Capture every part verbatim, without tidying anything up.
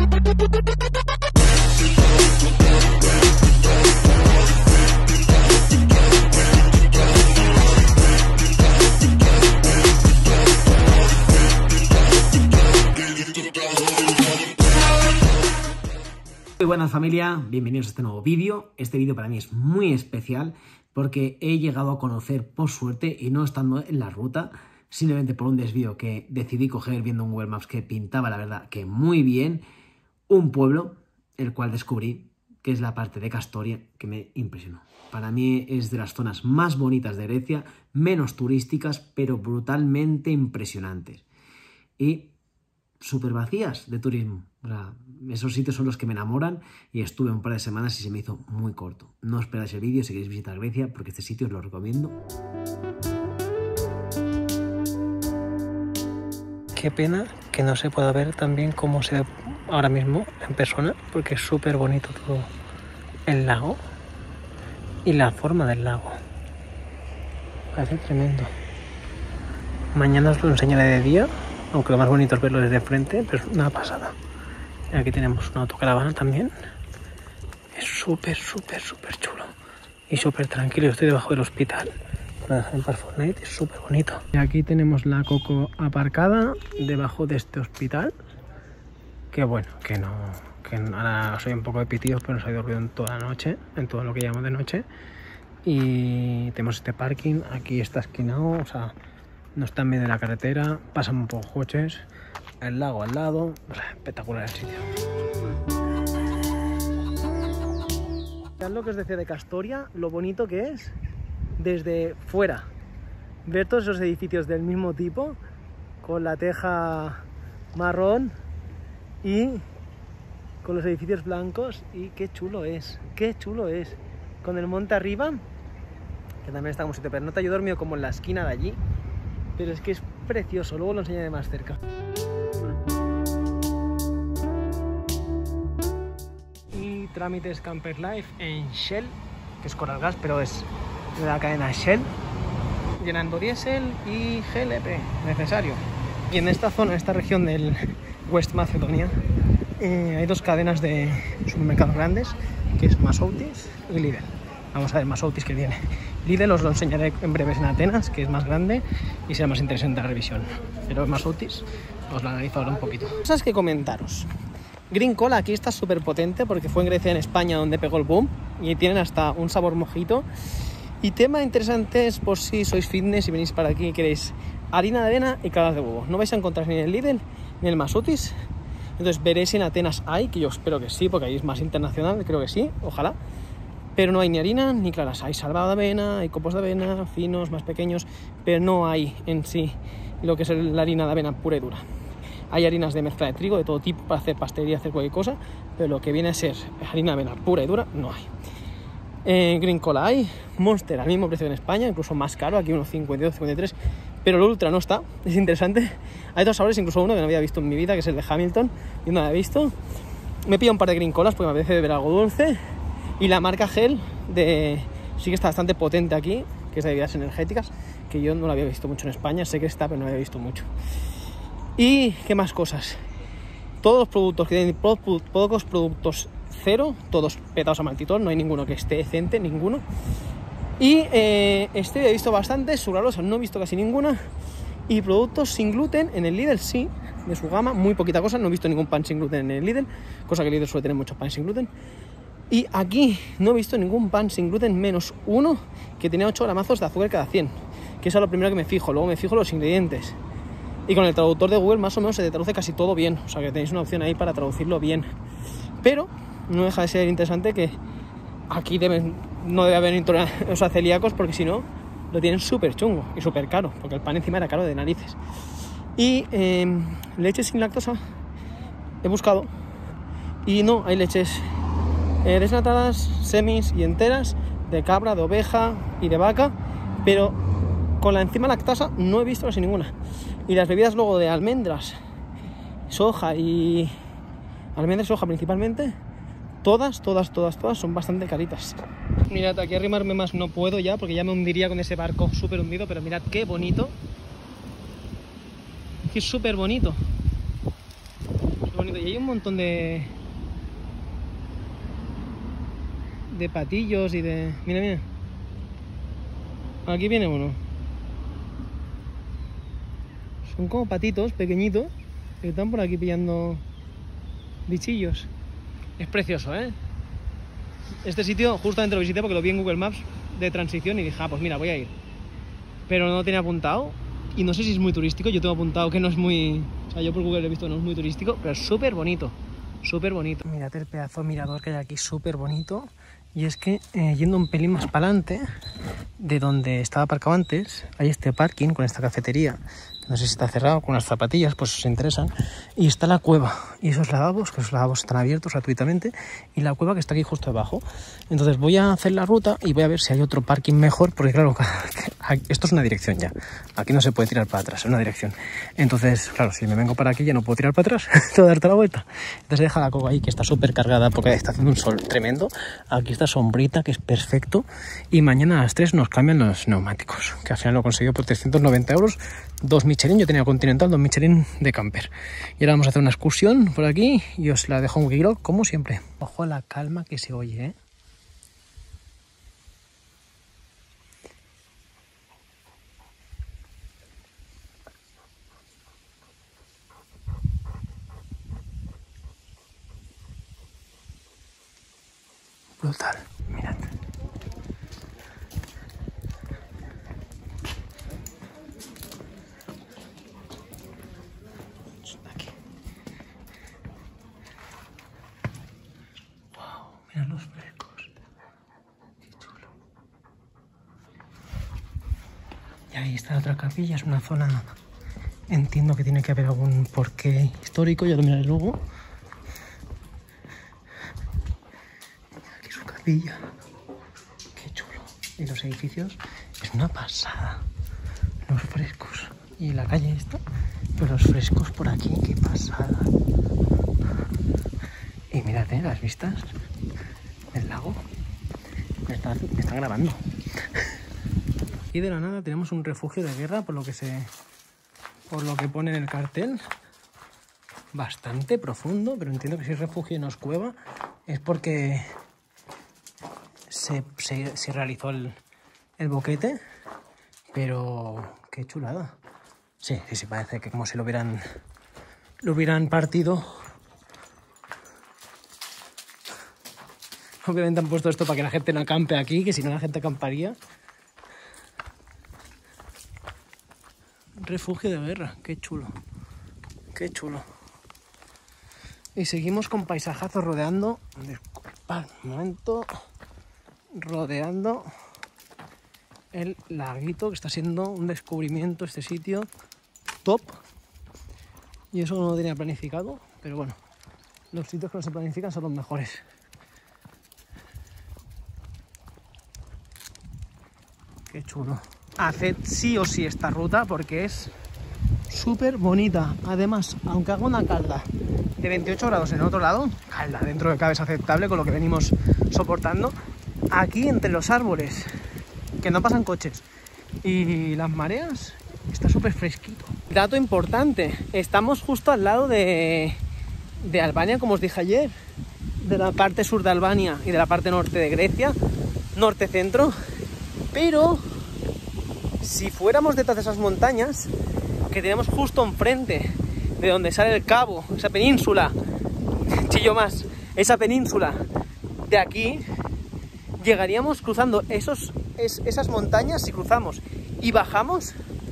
Muy buenas familia, bienvenidos a este nuevo vídeo. Este vídeo para mí es muy especial porque he llegado a conocer por suerte y no estando en la ruta, simplemente por un desvío que decidí coger viendo un Google Maps que pintaba la verdad que muy bien, un pueblo el cual descubrí que es la parte de Castoria que me impresionó. Para mí es de las zonas más bonitas de Grecia, menos turísticas pero brutalmente impresionantes y súper vacías de turismo. O sea, esos sitios son los que me enamoran y estuve un par de semanas y se me hizo muy corto. No esperáis el vídeo si queréis visitar Grecia porque este sitio os lo recomiendo. Qué pena que no se pueda ver tan bien como se ve ahora mismo en persona, porque es súper bonito todo el lago y la forma del lago. Parece tremendo. Mañana os lo enseñaré de día, aunque lo más bonito es verlo desde frente, pero es una pasada. Y aquí tenemos una autocaravana también. Es súper, súper, súper chulo. Y súper tranquilo. Estoy debajo del hospital. Para dejar en Parfortnite, es súper bonito. Y aquí tenemos la Coco aparcada debajo de este hospital. Que bueno, que no... Que ahora soy un poco de pitidos, pero nos ha ido ruido en toda la noche. En todo lo que llamamos de noche. Y tenemos este parking. Aquí está esquinado, o sea... No está en medio de la carretera, pasan un poco coches, el lago al lado, espectacular el sitio. Mirad lo que os decía de Castoria, lo bonito que es desde fuera. Ver todos esos edificios del mismo tipo, con la teja marrón y con los edificios blancos, y qué chulo es, qué chulo es. Con el monte arriba, que también está como sitio, pero no te yo dormido como en la esquina de allí. Pero es que es precioso, luego lo enseñaré más cerca. Y trámites Camper Life en Shell, que es Coral Gas, pero es de la cadena Shell, llenando diésel y G L P, necesario. Y en esta zona, en esta región del West Macedonia, eh, hay dos cadenas de supermercados grandes, que es Masoutis y Lidl. Vamos a ver Masoutis que viene. Lidl os lo enseñaré en breves en Atenas, que es más grande y será más interesante la revisión. Pero Masoutis os lo analizo ahora un poquito. Cosas que comentaros. Green Cola aquí está súper potente porque fue en Grecia y en España donde pegó el boom. Y tienen hasta un sabor mojito. Y tema interesante es por si sois fitness y venís para aquí y queréis harina de avena y claras de huevo. No vais a encontrar ni en el Lidl ni en el Masoutis. Entonces veréis si en Atenas hay, que yo espero que sí, porque ahí es más internacional, creo que sí, ojalá. Pero no hay ni harina ni claras, hay salvado de avena, hay copos de avena, finos, más pequeños, pero no hay en sí lo que es la harina de avena pura y dura. Hay harinas de mezcla de trigo de todo tipo para hacer pastelería, hacer cualquier cosa, pero lo que viene a ser harina de avena pura y dura no hay. Eh, Green Cola hay, Monster al mismo precio que en España, incluso más caro, aquí unos cincuenta y dos, cincuenta y tres, pero el Ultra no está, es interesante. Hay dos sabores, incluso uno que no había visto en mi vida, que es el de Hamilton, y no lo había visto. Me he pillado un par de Green Colas porque me apetece beber algo dulce. Y la marca Gel de, sí que está bastante potente aquí, que es de bebidas energéticas, que yo no la había visto mucho en España, sé que está, pero no la había visto mucho. Y qué más cosas. Todos los productos que tienen pocos productos cero, todos petados a maltitol, no hay ninguno que esté decente, ninguno. Y eh, este he visto bastante, sucralosa no he visto casi ninguna. Y productos sin gluten en el Lidl sí, de su gama, muy poquita cosa, no he visto ningún pan sin gluten en el Lidl, cosa que el Lidl suele tener muchos panes sin gluten. Y aquí no he visto ningún pan sin gluten menos uno que tenía ocho gramazos de azúcar cada cien, que eso es lo primero que me fijo. Luego me fijo los ingredientes y con el traductor de Google más o menos se te traduce casi todo bien, o sea que tenéis una opción ahí para traducirlo bien. Pero no deja de ser interesante que aquí deben, no debe haber intolerancia, o sea, celíacos, porque si no lo tienen súper chungo y súper caro, porque el pan encima era caro de narices. Y eh, leche sin lactosa he buscado y no hay leches Eh, desnatadas, semis y enteras, de cabra, de oveja y de vaca, pero con la enzima lactasa no he visto casi ninguna. Y las bebidas luego de almendras, soja y almendras y soja principalmente, todas, todas, todas, todas son bastante caritas. Mirad, aquí arrimarme más no puedo ya, porque ya me hundiría con ese barco súper hundido, pero mirad qué bonito. Es súper bonito. Qué bonito. y hay un montón de de patillos y de... Mira, mira. Aquí viene uno. Son como patitos pequeñitos que están por aquí pillando bichillos. Es precioso, ¿eh? Este sitio justamente lo visité porque lo vi en Google Maps de transición y dije, ah, pues mira, voy a ir. Pero no lo tenía apuntado y no sé si es muy turístico. Yo tengo apuntado que no es muy... O sea, yo por Google he visto que no es muy turístico, pero es súper bonito. Súper bonito. Mirad el pedazo de mirador que hay aquí, súper bonito. Y es que, eh, yendo un pelín más para adelante, de donde estaba aparcado antes, hay este parking con esta cafetería. No sé si está cerrado, con unas zapatillas, pues os interesan. Y está la cueva. Y esos lavabos, que esos lavabos están abiertos gratuitamente. Y la cueva que está aquí justo debajo. Entonces voy a hacer la ruta y voy a ver si hay otro parking mejor. Porque claro, esto es una dirección ya. Aquí no se puede tirar para atrás, es una dirección. Entonces, claro, si me vengo para aquí ya no puedo tirar para atrás. Tengo que darte la vuelta. Entonces deja la coca ahí, que está súper cargada porque está haciendo un sol tremendo. Aquí está sombrita, que es perfecto. Y mañana a las tres nos cambian los neumáticos. Que al final lo he conseguido por trescientos noventa euros. Dos Michelin, yo tenía Continental, dos Michelin de camper. Y ahora vamos a hacer una excursión por aquí y os la dejo en Wikilog, como siempre. Ojo a la calma que se oye, ¿eh? Brutal, mirad. Aquí. Wow, mirad los frescos. Qué chulo. Y ahí está otra capilla, es una zona... Entiendo que tiene que haber algún porqué histórico, ya lo miraré luego. Aquí su capilla. Qué chulo. Y los edificios, es una pasada. Los frescos. Y la calle esta, pero los frescos por aquí, qué pasada. Y mirad, ¿eh? Las vistas del lago. Me están, me están grabando. Y de la nada tenemos un refugio de guerra, por lo que se... Por lo que pone en el cartel, bastante profundo, pero entiendo que si es refugio y no es cueva, es porque se, se, se realizó el, el boquete, pero qué chulada. Sí, sí, sí, parece que como si lo hubieran, lo hubieran partido. Obviamente han puesto esto para que la gente no acampe aquí, que si no la gente acamparía. Refugio de guerra, qué chulo, qué chulo. Y seguimos con paisajazos rodeando, disculpad un momento, rodeando el laguito, que está siendo un descubrimiento este sitio top. Y eso no lo tenía planificado, pero bueno, los sitios que no se planifican son los mejores. Qué chulo. Haced sí o sí esta ruta porque es súper bonita. Además, aunque haga una calda de veintiocho grados en el otro lado, calda dentro de cabe es aceptable con lo que venimos soportando, aquí entre los árboles, que no pasan coches, y las mareas, está súper fresquito. Dato importante, estamos justo al lado de, de Albania, como os dije ayer, de la parte sur de Albania y de la parte norte de Grecia, norte-centro, pero... Si fuéramos detrás de esas montañas que tenemos justo enfrente de donde sale el cabo, esa península, chillo más, esa península de aquí, llegaríamos cruzando esos, es, esas montañas. Si cruzamos y bajamos,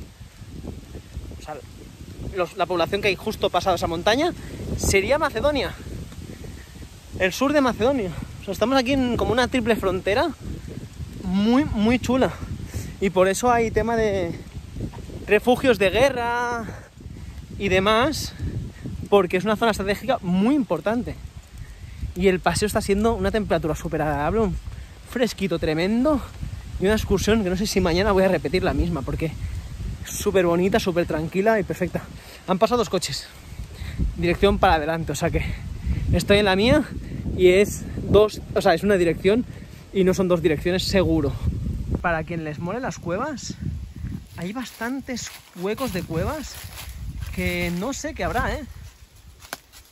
o sea, los, la población que hay justo pasado esa montaña sería Macedonia, el sur de Macedonia. O sea, estamos aquí en como una triple frontera muy, muy chula. Y por eso hay tema de refugios de guerra y demás, porque es una zona estratégica muy importante. Y el paseo está siendo una temperatura súper agradable, un fresquito tremendo y una excursión que no sé si mañana voy a repetir la misma, porque es súper bonita, súper tranquila y perfecta. Han pasado dos coches, dirección para adelante, o sea que estoy en la mía y es dos, o sea, es una dirección y no son dos direcciones seguro. Para quien les mole las cuevas, hay bastantes huecos de cuevas que no sé qué habrá, ¿eh?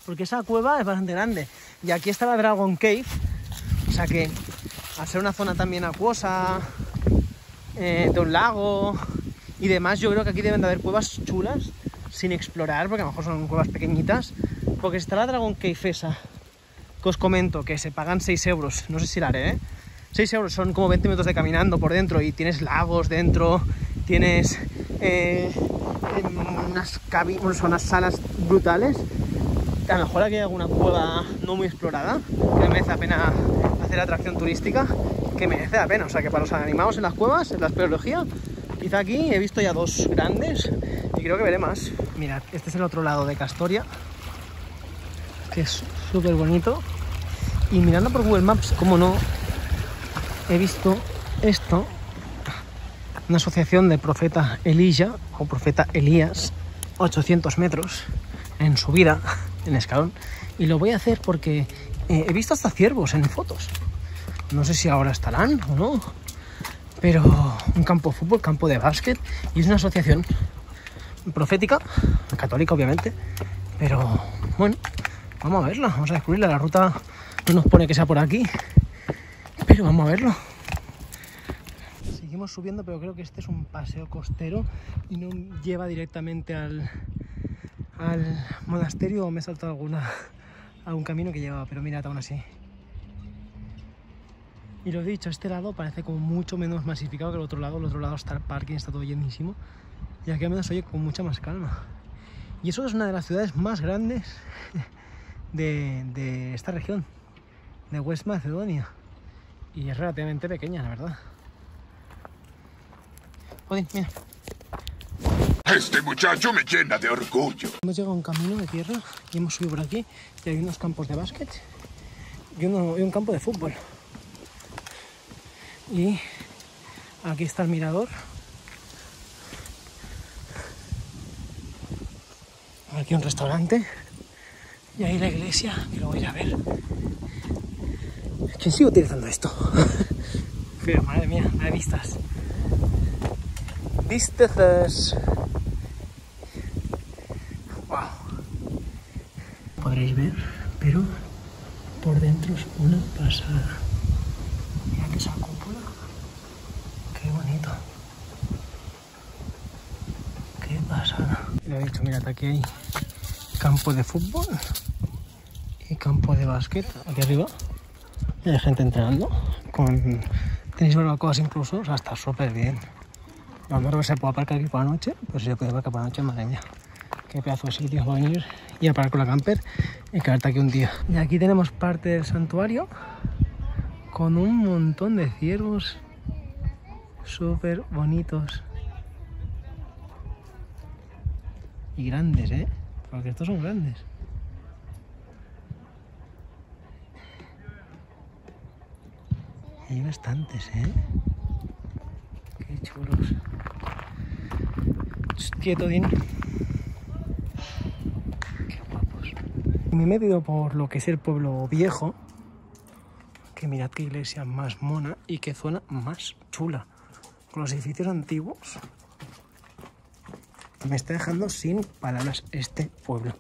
porque esa cueva es bastante grande. Y aquí está la Dragon Cave, o sea que al ser una zona también acuosa, eh, de un lago y demás, yo creo que aquí deben de haber cuevas chulas sin explorar, porque a lo mejor son cuevas pequeñitas, porque está la Dragon Cave esa, que os comento, que se pagan seis euros, no sé si la haré, ¿eh? seis euros son como veinte minutos de caminando por dentro y tienes lagos dentro, tienes eh, unas, cabinas, unas salas brutales. A lo mejor aquí hay alguna cueva no muy explorada, que merece la pena hacer atracción turística, que merece la pena. O sea que para los animados en las cuevas, en la espeleología, quizá aquí he visto ya dos grandes y creo que veré más. Mirad, este es el otro lado de Castoria, que es súper bonito. Y mirando por Google Maps, como no, he visto esto, una asociación de profeta Elijah o profeta Elías, ochocientos metros en subida, en escalón, y lo voy a hacer porque eh, he visto hasta ciervos en fotos. No sé si ahora estarán o no, pero un campo de fútbol, campo de básquet, y es una asociación profética, católica obviamente, pero bueno, vamos a verla, vamos a descubrirla. La ruta no nos pone que sea por aquí, pero vamos a verlo. Seguimos subiendo, pero creo que este es un paseo costero y no lleva directamente al, al monasterio, o me he saltado alguna, algún camino que llevaba, pero mirad, aún así. Y lo dicho, este lado parece como mucho menos masificado que el otro lado. El otro lado está el parking, está todo llenísimo, y aquí al menos oye con mucha más calma. Y eso es una de las ciudades más grandes de, de esta región, de West Macedonia, y es relativamente pequeña, la verdad. Joder, mira. Este muchacho me llena de orgullo. Hemos llegado a un camino de tierra y hemos subido por aquí, y hay unos campos de básquet y, uno, y un campo de fútbol. Y aquí está el mirador. Aquí un restaurante. Y ahí la iglesia, que lo voy a ir a ver. ¿Quién sigue utilizando esto? Pero madre mía, no hay vistas. Vistas. Wow. Podréis ver, pero por dentro es una pasada. Mira que esa cúpula. Qué bonito. Qué pasada. Lo he dicho, mirad, aquí hay campo de fútbol y campo de básquet aquí arriba. Y hay gente entrenando con tenéis barbacoas incluso, o sea, está súper bien. A lo mejor se puede aparcar aquí por la noche, pues si se puede aparcar por la noche, madre mía, qué pedazo de sitio va a venir y a parar con la camper y quedarte aquí un día. Y aquí tenemos parte del santuario con un montón de ciervos súper bonitos y grandes, ¿eh? Porque estos son grandes. Hay bastantes, ¿eh? Qué chulos. Quieto, bien. Qué guapos. Me he metido por lo que es el pueblo viejo. Que mirad qué iglesia más mona y qué zona más chula. Con los edificios antiguos. Me está dejando sin palabras este pueblo.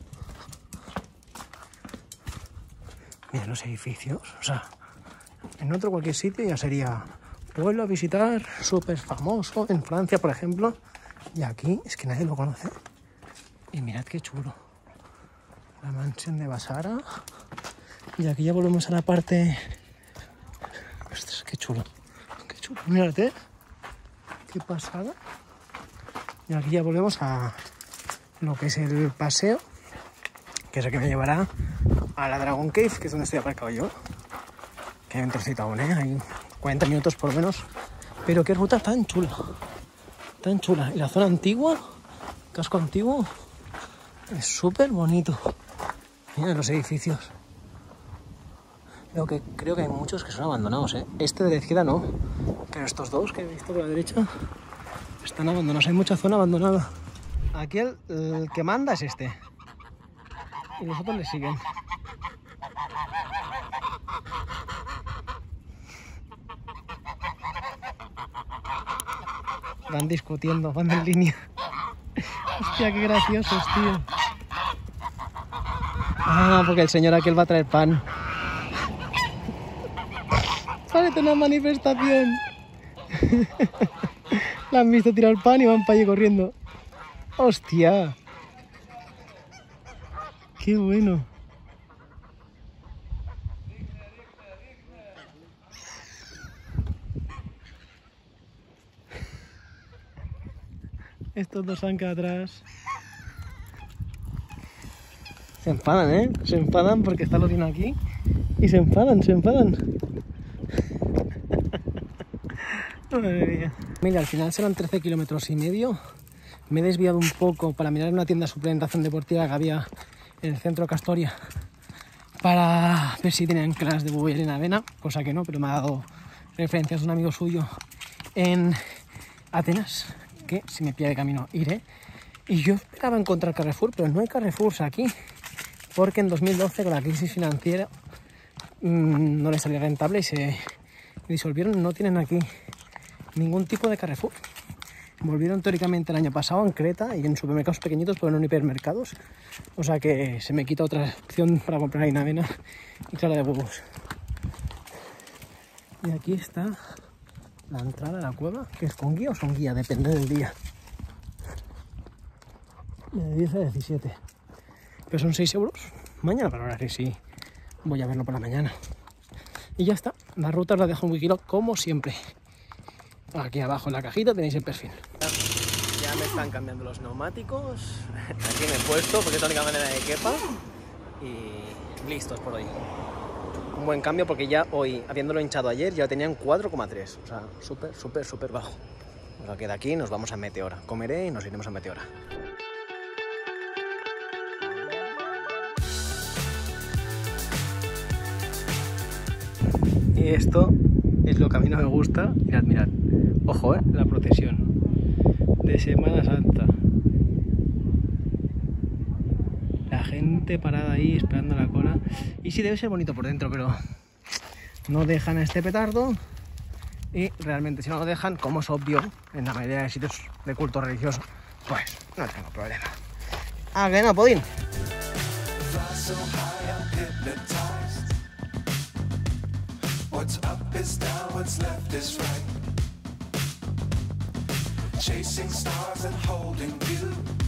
Mira los edificios. O sea, en otro cualquier sitio ya sería pueblo a visitar, súper famoso, en Francia, por ejemplo. Y aquí es que nadie lo conoce. Y mirad qué chulo. La mansión de Basara. Y aquí ya volvemos a la parte... Ostras, qué chulo. Qué chulo. Mirad, ¿eh? Qué pasada. Y aquí ya volvemos a lo que es el paseo, que es el que me llevará a la Dragon Cave, que es donde estoy aparcado yo. Que hay un trocito aún, ¿eh? Hay cuarenta minutos por lo menos. Pero qué ruta tan chula. Tan chula. Y la zona antigua, casco antiguo, es súper bonito. Miren los edificios. Creo que, creo que hay muchos que son abandonados, ¿eh? Este de la izquierda no. Pero estos dos que he visto por la derecha están abandonados. Hay mucha zona abandonada. Aquí el, el que manda es este. Y los otros le siguen. Van discutiendo, van en línea. Hostia, qué graciosos, tío. Ah, porque el señor aquel va a traer pan. Parece una manifestación. La han visto tirar pan y van para allí corriendo. ¡Hostia! ¡Qué bueno! Estos dos han quedado atrás. Se enfadan, ¿eh? Se enfadan porque está Lorina aquí. Y se enfadan, se enfadan. Madre mía. Mira, al final serán trece kilómetros y medio. Me he desviado un poco para mirar una tienda de suplementación deportiva que había en el centro de Castoria para ver si tenían claras de bobelina avena, cosa que no, pero me ha dado referencias de un amigo suyo en Atenas, que si me pilla de camino iré. Y yo esperaba encontrar Carrefour, pero no hay Carrefour aquí, porque en dos mil doce con la crisis financiera mmm, no les salía rentable y se disolvieron. No tienen aquí ningún tipo de Carrefour. Volvieron teóricamente el año pasado en Creta y en supermercados pequeñitos, pero no en hipermercados. O sea que se me quita otra opción para comprar harina avena y clara de huevos. Y aquí está la entrada a la cueva, que es con guía o sin guía, depende del día. De diez a diecisiete. Pero son seis euros. Mañana valoraré si voy a verlo por la mañana. Y ya está. La ruta os la dejo en Wikiloc como siempre. Aquí abajo en la cajita tenéis el perfil. Ya me están cambiando los neumáticos. Aquí me he puesto porque es la única manera de que quepa. Y listos por hoy. Un buen cambio porque ya hoy, habiéndolo hinchado ayer, ya tenían cuatro coma tres. O sea, súper, súper, súper bajo. O sea que de aquí nos vamos a Meteora. Comeré y nos iremos a Meteora. Y esto es lo que a mí no me gusta. Mirad, mirad. Ojo, eh, la procesión de Semana Santa. La gente parada ahí esperando la cola. Y sí, debe ser bonito por dentro, pero no dejan a este petardo. Y realmente si no lo dejan, como es obvio, en la mayoría de sitios de culto religioso, pues no tengo problema. Ah, que no, Podín. What's up is down, what's left is right. Chasing stars and holding you.